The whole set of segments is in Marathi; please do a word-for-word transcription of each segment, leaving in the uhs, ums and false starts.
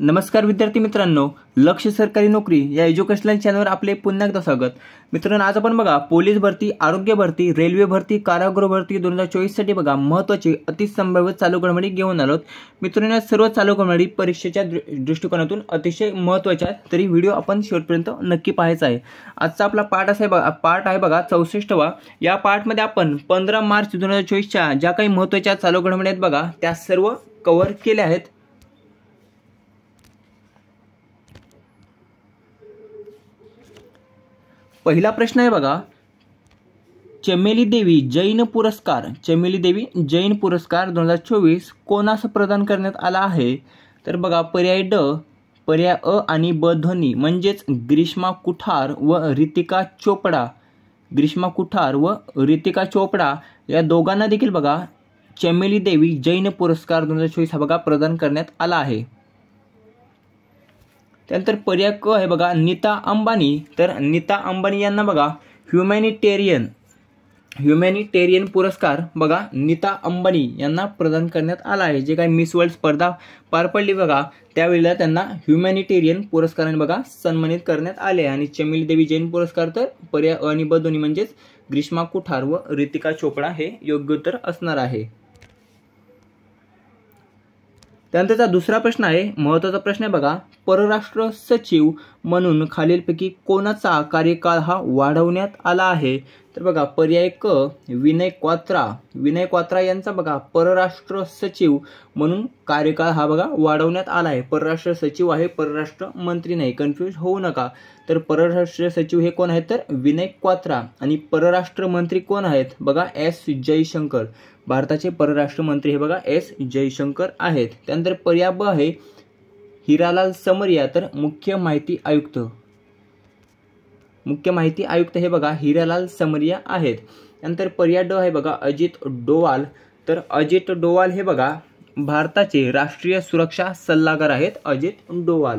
नमस्कार विद्यार्थी मित्रांनो, लक्ष सरकारी नोकरी या एज्युकेशनल चॅनलवर आपले पुन्हा एकदा स्वागत। मित्रांनो, आज आपण बघा पोलीस भरती, आरोग्य भरती, रेल्वे भरती, कारागृह भरती दोन हजार चोवीस साठी बघा महत्त्वाची अतिसंभाव्य चालू घडामोडी घेऊन आलोत। मित्रांनो, सर्व चालू घडामोडी परीक्षेच्या दृष्टिकोनातून अतिशय महत्त्वाच्या आहेत, तरी व्हिडिओ आपण शेवटपर्यंत नक्की पाहायचा आहे। आजचा आपला पाठ असा आहे बघा पाठ आहे बघा चौसष्टवा। या पाठमध्ये आपण पंधरा मार्च दोन हजार चोवीस च्या ज्या काही महत्त्वाच्या चालू घडामोडी आहेत बघा त्या सर्व कव्हर केल्या आहेत। पहिला प्रश्न आहे बघा, चमेली देवी जैन पुरस्कार चमेली देवी जैन पुरस्कार दोन हजार चोवीस कोणास प्रदान करण्यात आला आहे? तर बघा पर्याय ड, पर्याय अ आणि ब ध्वनी म्हणजेच ग्रीष्मा कुठार व रितिका चोपडा ग्रीष्मा कुठार व रितिका चोपडा या दोघांना देखील बघा चमेली देवी जैन पुरस्कार दोन हजार चोवीस हा बघा प्रदान करण्यात आला आहे। त्यानंतर पर्याय क आहे बघा नीता अंबानी, तर नीता अंबानी यांना बघा ह्युमॅनिटेरियन ह्युमॅनिटेरियन पुरस्कार बघा नीता अंबानी यांना प्रदान करण्यात आला आहे। जे काही मिस वर्ल्ड स्पर्धा पार पडली बघा त्यावेळेला त्यांना ह्युमॅनिटेरियन पुरस्काराने बघा सन्मानित करण्यात आले। आणि चमेली देवी जैन पुरस्कार तर पर्याय अ आणि ब दोन्ही म्हणजेच ग्रीष्मा कुठार व रितिका चोपडा हे योग्य उत्तर असणार आहे। त्यानंतरचा दुसरा प्रश्न आहे, महत्त्वाचा प्रश्न आहे बघा, परराष्ट्र सचिव म्हणून खालीलपैकी कोणाचा कार्यकाळ हा वाढवण्यात आला आहे? तर बघा पर्याय क विनय क्वात्रा विनय क्वात्रा यांचा बघा परराष्ट्र सचिव म्हणून कार्यकाळ हा बघा वाढवण्यात आला आहे। परराष्ट्र सचिव आहे, परराष्ट्र मंत्री नाही, कन्फ्यूज होऊ नका। तर परराष्ट्र सचिव हे कोण आहेत? तर विनय क्वात्रा। आणि परराष्ट्र मंत्री कोण आहेत? बघा एस जयशंकर, भारताचे परराष्ट्र मंत्री हे बघा एस जयशंकर आहेत। त्यानंतर पर्याय ब आहे हिरालाल समरिया, तर मुख्य माहिती आयुक्त मुख्य माहिती आयुक्त हे बघा हिरालाल समरिया आहेत। त्यानंतर पर्याय ड आहे बघा अजित डोवाल, तर अजित डोवाल हे बघा भारताचे राष्ट्रीय सुरक्षा सल्लागार आहेत अजित डोवाल।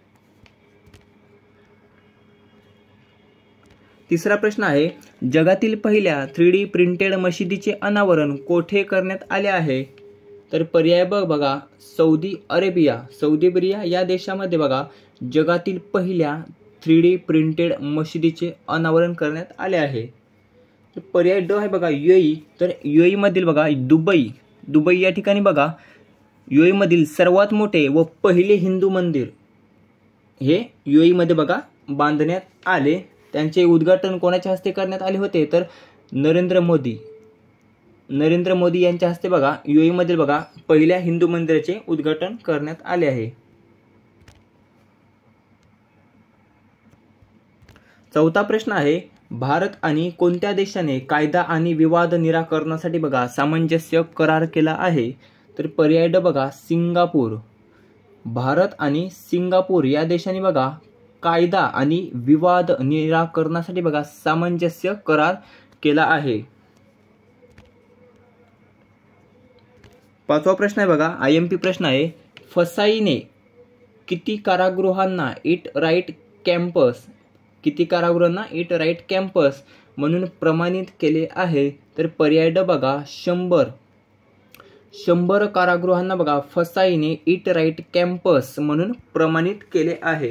तिसरा प्रश्न आहे, जगातील पहिल्या थ्री डी प्रिंटेड मशिदीचे अनावरण कोठे करण्यात आले आहे? तर पर्याय ब बघा सौदी अरेबिया सौदी अरेबिया या देशामध्ये बघा जगातील पहिल्या थ्री डी प्रिंटेड मशिदीचे अनावरण करण्यात आले आहे। तर पर्याय ड आहे बघा युएई, तर युएई मधील बघा दुबई दुबई या ठिकाणी बघा युएई मधील सर्वात मोठे व पहिले हिंदू मंदिर हे युएई मध्ये बघा बांधण्यात आले। त्यांचे उद्घाटन कोणाच्या हस्ते करण्यात आले होते? तर नरेंद्र मोदी नरेंद्र मोदी यांच्या हस्ते बघा युएई मधील बघा पहिल्या हिंदू मंदिराचे उद्घाटन करण्यात आले आहे। चौथा प्रश्न आहे, भारत आणि कोणत्या देशाने कायदा आणि विवाद निराकरणासाठी बघा सामंजस्य करार केला आहे? तर पर्याय ड बघा सिंगापूर, भारत आणि सिंगापूर या देशांनी बघा कायदा आणि विवाद निराकरणासाठी बघा सामंजस्य करार केला आहे। पाचवा प्रश्न आहे बघा आय एम पी प्रश्न आहे, फसाईने किती कारागृहांना इट राईट कॅम्पस किती कारागृहांना इट राईट कॅम्पस म्हणून प्रमाणित केले आहे? तर पर्याय ड बघा शंभर शंभर कारागृहांना बघा फसाईने इट राईट कॅम्पस म्हणून प्रमाणित केले आहे।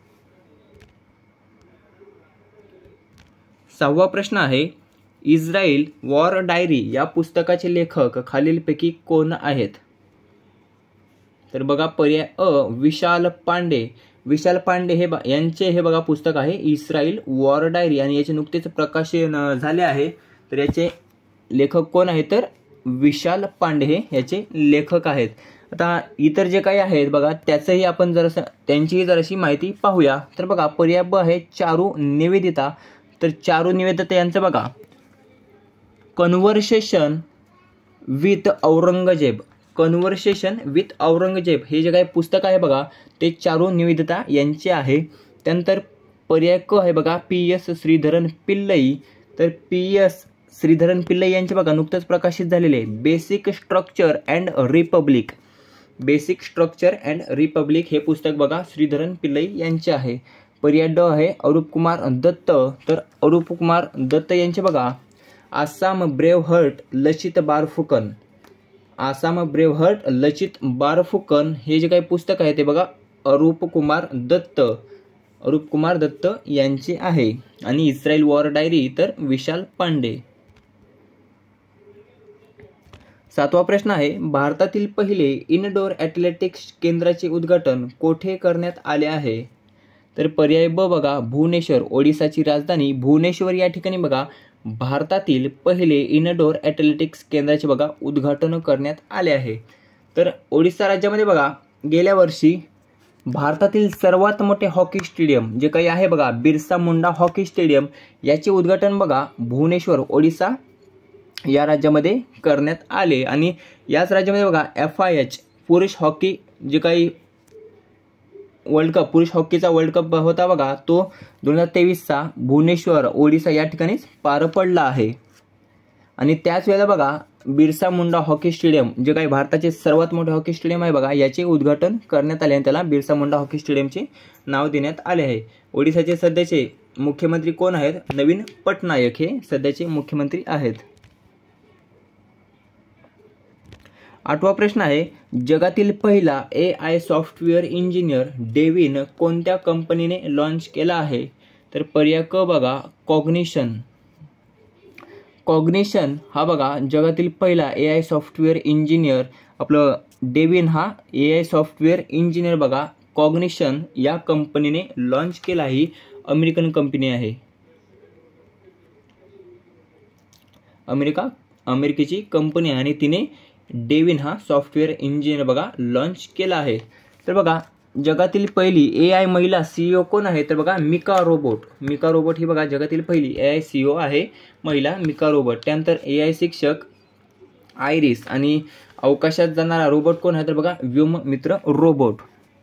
सहावा प्रश्न आहे, इस्रायल वॉर डायरी या पुस्तकाचे लेखक खालीलपैकी कोण आहेत? तर बघा पर्याय अ विशाल पांडे विशाल पांडे हे यांचे हे बघा पुस्तक आहे इस्रायल वॉर डायरी आणि याचे नुकतेच प्रकाशन झाले आहे। तर याचे लेखक कोण आहेत? तर विशाल पांडे हे याचे लेखक आहेत। आता इतर जे काही आहेत बघा त्याचंही आपण जरासं त्यांचीही जराशी माहिती पाहूया। तर बघा पर्याय ब आहे चारू निवेदिता, तर चारू निवेदिता यांचं बघा conversation with Aurangzeb conversation with Aurangzeb हे जे काही पुस्तक आहे बघा ते चारू निवेदिता यांचे आहे। त्यानंतर पर्याय क आहे बघा पी एस श्रीधरन पिल्लई, तर पी एस श्रीधरन पिल्लई यांचे बघा नुकतंच प्रकाशित झालेले basic structure and republic basic structure and republic हे पुस्तक बघा श्रीधरन पिल्लई यांचे आहे। पर्याय ड आहे अरूप कुमार दत्त, तर अरूप कुमार दत्त यांचे बघा Assam brave heart Lachit Barphukan Assam braveheart Lachit Barphukan हे जे काही पुस्तक आहे ते बघा अरूपकुमार दत्त अरूपकुमार दत्त यांचे आहे. आणि इस्रायल वॉर डायरी तर विशाल पांडे. सातवा प्रश्न आहे, भारतातील पहिले इनडोअर ॲथलेटिक्स केंद्राचे उद्घाटन कोठे करण्यात आले आहे? तर पर्याय ब बघा भुवनेश्वर, ओडिसाची राजधानी भुवनेश्वर या ठिकाणी बघा भारतातील पहिले इनडोअर ॲथलेटिक्स केंद्राचे बघा उद्घाटन करण्यात आले आहे. तर ओडिसा राज्यामध्ये बघा गेल्या वर्षी भारतातील सर्वात मोठे हॉकी स्टेडियम जे काही आहे बघा बिरसा मुंडा हॉकी स्टेडियम याचे उद्घाटन बघा भुवनेश्वर ओडिसा या राज्यामध्ये करण्यात आले. आणि याच राज्यामध्ये बघा एफ आय एच पुरुष हॉकी जे काही वर्ल्ड कप पुरुष हॉकीचा वर्ल्ड कप होता बघा तो दोन हजार तेवीसचा भुवनेश्वर ओडिसा या ठिकाणीच पार पडला आहे. आणि त्याच वेळेला बघा बिरसा मुंडा हॉकी स्टेडियम जे काही भारताचे सर्वात मोठे हॉकी स्टेडियम आहे बघा याचे उद्घाटन करण्यात आले आणि त्याला बिरसा मुंडा हॉकी स्टेडियमचे नाव देण्यात आले आहे. ओडिसाचे सध्याचे मुख्यमंत्री कोण आहेत? नवीन पटनायक हे सध्याचे मुख्यमंत्री आहेत. आठवा प्रश्न आहे, जगातील पहिला A I software engineer Devin कोणत्या कंपनीने लॉन्च केला आहे? तर पर्याय क बघा कॉग्निशन. कॉग्निशन हा बघा जगातील पहिला ए आय सॉफ्टवेअर इंजिनियर आपलं डेव्हिन हा ए आय सॉफ्टवेअर इंजिनियर बघा कॉग्निशन या कंपनीने लॉन्च केला. ही अमेरिकन कंपनी आहे. अमेरिका अमेरिकेची कंपनी आहे आणि तिने डेव्हिन हा सॉफ्टवेअर इंजिनियर बघा लॉन्च केला आहे. तर बघा जगातील पहिली ए आय महिला सीईओ कोण आहे? तर बघा मिका रोबोट. मिका रोबोट ही बघा जगातील पहिली ए आय सीईओ आहे महिला मिका रोबोट. त्यानंतर ए आय शिक्षक आयरिस आणि अवकाशात जाणारा रोबोट कोण आहे? तर बघा व्योम मित्र रोबोट.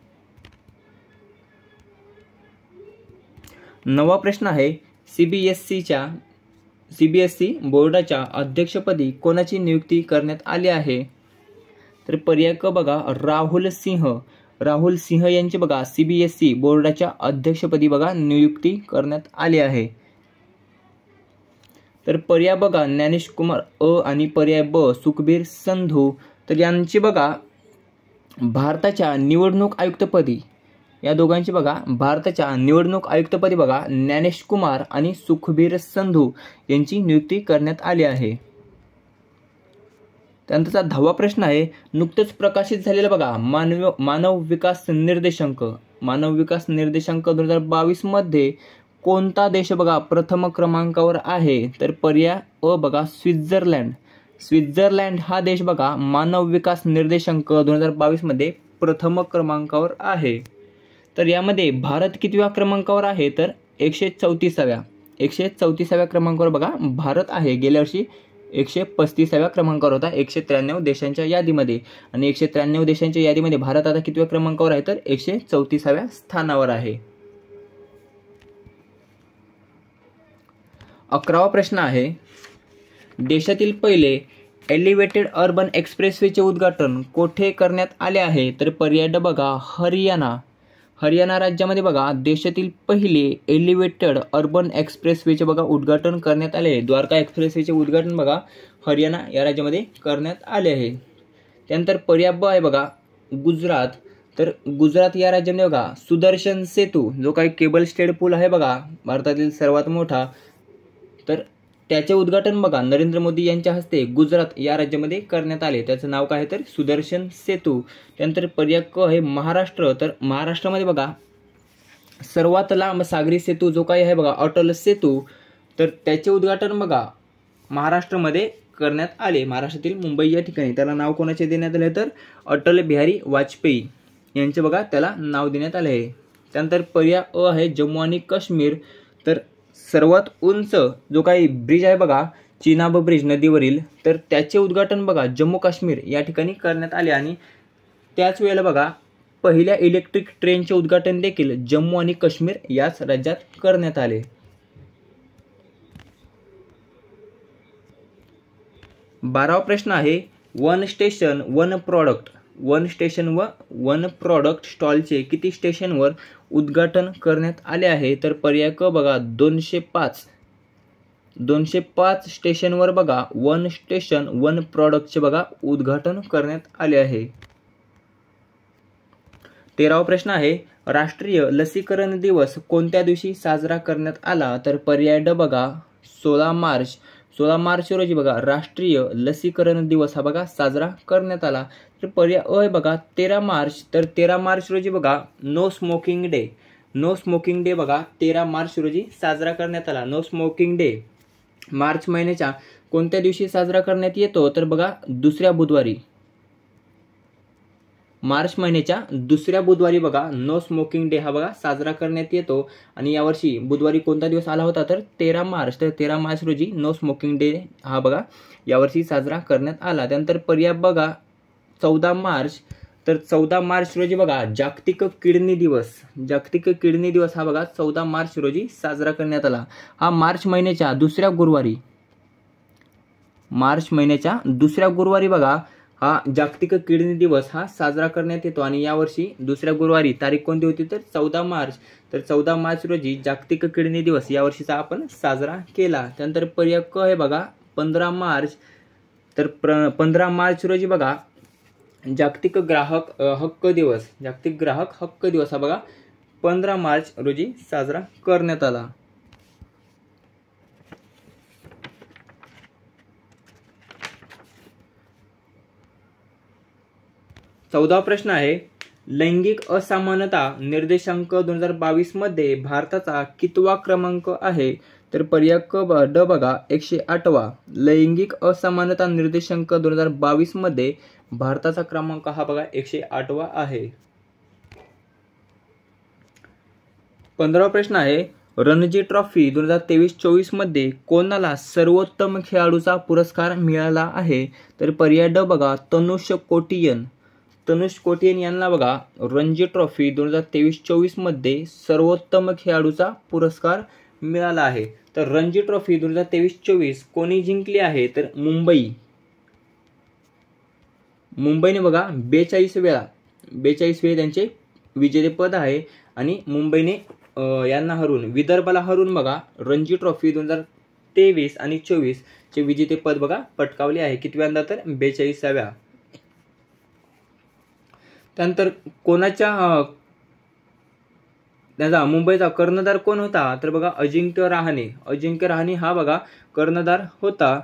नववा प्रश्न आहे, सीबीएसईच्या सीबीएसई बोर्डाच्या अध्यक्षपदी कोणाची नियुक्ती करण्यात आली आहे? तर पर्याय क बघा राहुल सिंह. राहुल सिंह यांची बघा सीबीएसई बोर्डाच्या अध्यक्षपदी बघा नियुक्ती करण्यात आली आहे. तर पर्याय बघा ज्ञानेश कुमार अ आणि पर्याय ब सुखबीर संधू. तर यांची बघा भारताच्या निवडणूक आयुक्तपदी या दोघांची बघा भारताच्या निवडणूक आयुक्तपदी बघा ज्ञानेश कुमार आणि सुखबीर संधू यांची नियुक्ती करण्यात आली आहे. त्यानंतरचा दहावा प्रश्न आहे, नुकतंच प्रकाशित झालेला बघा मानव मानव विकास निर्देशांक मानव विकास निर्देशांक दोन हजार बावीस मध्ये कोणता देश बघा प्रथम क्रमांकावर आहे? तर पर्याय अ बघा स्वित्झर्लंड. स्वित्झर्लंड हा देश बघा मानव विकास निर्देशांक दोन हजार बावीस मध्ये प्रथम क्रमांकावर आहे. तर यामध्ये भारत कितव्या क्रमांकावर आहे? तर एकशे चौतीसाव्या एकशे चौतीसाव्या क्रमांकावर बघा भारत आहे. गेल्या वर्षी एकशे पस्तीसाव्या क्रमांकावर होता एकशे त्र्याण्णव देशांच्या यादीमध्ये. आणि एकशे त्र्याण्णव देशांच्या यादीमध्ये भारत आता कितव्या क्रमांकावर आहे? तर एकशे चौतीसाव्या स्थानावर आहे. अकरावा प्रश्न आहे, देशातील पहिले एलिव्हेटेड अर्बन एक्सप्रेसवेचे उद्घाटन कोठे करण्यात आले आहे? तर पर्याय ड बघा हरियाणा. हरियाणा राज्यामध्ये बघा देशातील पहिले एलिव्हेटेड अर्बन एक्सप्रेसवेचे बघा उद्घाटन करण्यात आले आहे. द्वारका एक्सप्रेसवेचे उद्घाटन बघा हरियाणा या राज्यामध्ये करण्यात आले आहे. त्यानंतर पर्याय ब आहे बघा गुजरात. तर गुजरात या राज्यामध्ये बघा सुदर्शन सेतू जो काही केबल स्टेड पूल आहे बघा भारतातील सर्वात मोठा, तर त्याचे उद्घाटन बघा नरेंद्र मोदी यांच्या हस्ते गुजरात या राज्यामध्ये करण्यात आले. त्याचं नाव काय आहे? तर सुदर्शन सेतू. त्यानंतर पर्याय क आहे महाराष्ट्र. तर महाराष्ट्रामध्ये बघा सर्वात लांब सागरी सेतू जो काही आहे बघा अटल सेतू, तर त्याचे उद्घाटन बघा महाराष्ट्रामध्ये करण्यात आले. महाराष्ट्रातील मुंबई या ठिकाणी. त्याला नाव कोणाचे देण्यात आले? तर अटल बिहारी वाजपेयी यांचे बघा त्याला नाव देण्यात आले आहे. त्यानंतर पर्याय अ आहे जम्मू आणि काश्मीर. तर सर्वात उंच जो काही ब्रिज आहे बघा चिनाब ब्रिज नदीवरील, तर त्याचे उद्घाटन बघा जम्मू काश्मीर या ठिकाणी करण्यात आले. आणि त्याच वेळेला बघा पहिल्या इलेक्ट्रिक ट्रेनचे उद्घाटन देखील जम्मू आणि काश्मीर याच राज्यात करण्यात आले. बारावा प्रश्न आहे, one station one product one station व वन प्रॉडक्ट स्टॉलचे किती स्टेशनवर उद्घाटन करण्यात आले आहे? तर पर्याय क बघा दोनशे पाच दोनशे पाच स्टेशनवर बघा वन स्टेशन वन प्रॉडक्टचे बघा उद्घाटन करण्यात आले आहे. तेरावा प्रश्न आहे, राष्ट्रीय लसीकरण दिवस कोणत्या दिवशी साजरा करण्यात आला? तर पर्याय ड बघा सोळा मार्च सोळा मार्च रोजी बघा राष्ट्रीय लसीकरण दिवस हा बघा साजरा करण्यात आला. तर पर्याय अ आहे बघा तेरा मार्च. तर तेरा मार्च रोजी बघा no smoking day no smoking day बघा तेरा मार्च रोजी साजरा करण्यात आला. नो स्मोकिंग डे मार्च महिन्याच्या कोणत्या दिवशी साजरा करण्यात येतो? तर बघा दुसऱ्या बुधवारी. मार्च महिन्याच्या दुसऱ्या बुधवारी बघा नो स्मोकिंग डे हा बघा साजरा करण्यात येतो. आणि यावर्षी बुधवारी कोणता दिवस आला होता? तर तेरा मार्च. तर तेरा मार्च रोजी नो स्मोकिंग डे हा बघा यावर्षी साजरा करण्यात आला. त्यानंतर पर्याय बघा चौदा मार्च. तर चौदा मार्च रोजी बघा जागतिक किडनी दिवस जागतिक किडनी दिवस हा बघा चौदा मार्च रोजी साजरा करण्यात आला. हा मार्च महिन्याच्या दुसऱ्या गुरुवारी मार्च महिन्याच्या दुसऱ्या गुरुवारी बघा हा जागतिक किडनी दिवस हा साजरा करण्यात येतो. आणि यावर्षी दुसऱ्या गुरुवारी तारीख कोणती होती? तर चौदा मार्च. तर चौदा मार्च रोजी जागतिक किडनी दिवस यावर्षीचा आपण साजरा केला. त्यानंतर पर्याय क आहे बघा पंधरा मार्च. तर प्र पंधरा मार्च रोजी बघा जागतिक ग्राहक हक्क दिवस जागतिक ग्राहक हक्क दिवस हा बघा पंधरा मार्च रोजी साजरा करण्यात आला. चौदावा प्रश्न आहे, लैंगिक असमानता निर्देशांक दोन हजार बावीस मध्ये भारताचा कितवा क्रमांक आहे? तर पर्याय क ड बघा एकशे आठवा. लैंगिक असमानता निर्देशांक दोन हजार बावीस मध्ये भारताचा क्रमांक हा बघा एकशे आठवा आहे. पंधरावा प्रश्न आहे, रणजी ट्रॉफी दोन हजार तेवीस चोवीस मध्ये कोणाला सर्वोत्तम खेळाडूचा पुरस्कार मिळाला आहे? तर पर्याय ड बघा तनुष कोटियन. तनुष कोटियन यांना बघा रणजी ट्रॉफी दोन हजार तेवीस चोवीस मध्ये सर्वोत्तम खेळाडूचा पुरस्कार मिळाला आहे. तर रणजी ट्रॉफी दोन हजार तेवीस चोवीस कोणी जिंकली आहे? तर मुंबई मुंबईने बघा बेचाळीस वेळा बेचाळीस वेळा त्यांचे विजेतेपद आहे. आणि मुंबईने यांना हरून विदर्भाला हरून बघा रणजी ट्रॉफी दोन हजार तेवीस आणि चोवीस चे विजेतेपद बघा पटकावले आहे. कितव्यांदा? तर बेचाळीसाव्या. त्यानंतर कोणाच्या त्याचा मुंबईचा कर्णधार कोण होता? तर बघा अजिंक्य रहाणे. अजिंक्य रहाणे हा बघा कर्णधार होता.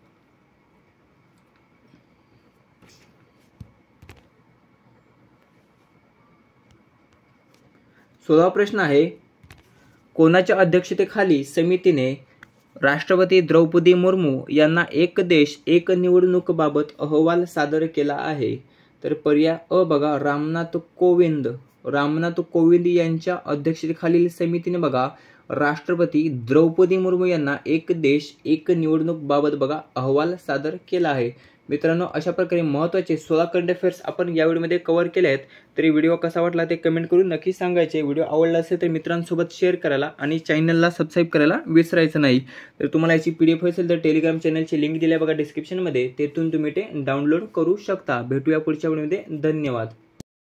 सोळावा प्रश्न आहे, कोणाच्या अध्यक्षतेखाली समितीने राष्ट्रपती द्रौपदी मुर्मू यांना एक देश एक निवडणूक बाबत अहवाल सादर केला आहे? तर पर्याय अ बघा रामनाथ कोविंद. रामनाथ कोविंद यांच्या अध्यक्षतेखालील समितीने बघा राष्ट्रपती द्रौपदी मुर्मू यांना एक देश एक निवडणूक बाबत बघा अहवाल सादर केला आहे. मित्रांनो, अशा प्रकारे महत्त्वाचे सोळा करंट अफेअर्स आपण या व्हिडिओमध्ये कव्हर केले आहेत. तरी व्हिडिओ कसा वाटला ते कमेंट करून नक्की सांगायचे. व्हिडिओ आवडला असेल तर मित्रांसोबत शेअर करायला आणि चॅनलला सबस्क्राईब करायला विसरायचं नाही. तर तुम्हाला याची पीडीएफ असेल तर टेलिग्राम चॅनलची लिंक दिली आहे बघा डिस्क्रिप्शनमध्ये, तेथून तुम्ही ते डाउनलोड करू शकता. भेटूया पुढच्या व्हिडिओमध्ये. धन्यवाद.